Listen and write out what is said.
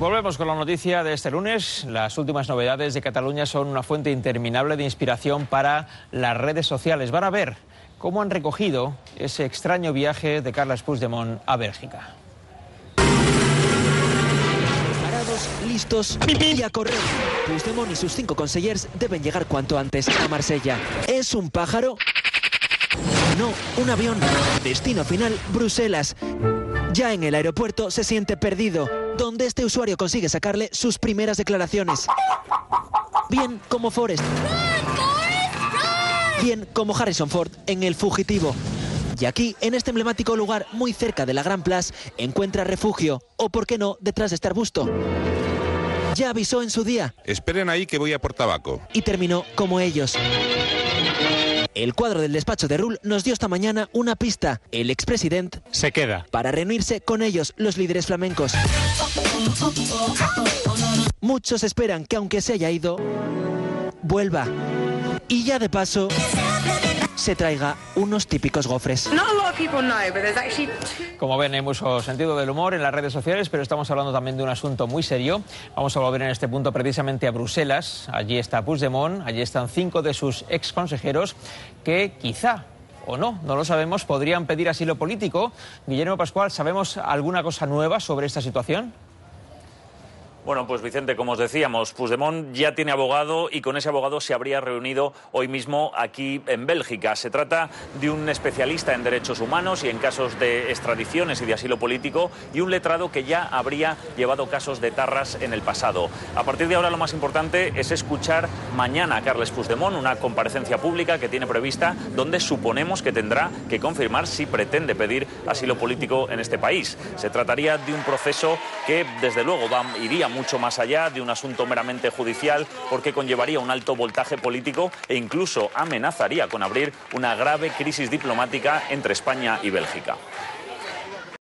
Volvemos con la noticia de este lunes. Las últimas novedades de Cataluña son una fuente interminable de inspiración para las redes sociales. Van a ver cómo han recogido ese extraño viaje de Carles Puigdemont a Bélgica. Preparados, listos y a correr. Puigdemont y sus 5 consellers deben llegar cuanto antes a Marsella. ¿Es un pájaro? No, un avión. Destino final, Bruselas. Ya en el aeropuerto se siente perdido, donde este usuario consigue sacarle sus primeras declaraciones. Bien como Forrest. Bien como Harrison Ford en El Fugitivo. Y aquí, en este emblemático lugar muy cerca de la Gran Place, encuentra refugio, o por qué no, detrás de este arbusto. Ya avisó en su día. Esperen ahí que voy a por tabaco. Y terminó como ellos. El cuadro del despacho de Rull nos dio esta mañana una pista. El expresidente se queda para reunirse con ellos, los líderes flamencos. Muchos esperan que aunque se haya ido, vuelva. Y ya de paso se traiga unos típicos gofres. Como ven, hay mucho sentido del humor en las redes sociales, pero estamos hablando también de un asunto muy serio. Vamos a volver en este punto precisamente a Bruselas. Allí está Puigdemont, allí están 5 de sus exconsejeros que quizá, o no lo sabemos, podrían pedir asilo político. Guillermo Pascual, ¿sabemos alguna cosa nueva sobre esta situación? Bueno, pues Vicente, como os decíamos, Puigdemont ya tiene abogado y con ese abogado se habría reunido hoy mismo aquí en Bélgica. Se trata de un especialista en derechos humanos y en casos de extradiciones y de asilo político y un letrado que ya habría llevado casos de tarras en el pasado. A partir de ahora lo más importante es escuchar mañana a Carles Puigdemont, una comparecencia pública que tiene prevista donde suponemos que tendrá que confirmar si pretende pedir asilo político en este país. Se trataría de un proceso que desde luego iría mucho más allá de un asunto meramente judicial porque conllevaría un alto voltaje político e incluso amenazaría con abrir una grave crisis diplomática entre España y Bélgica.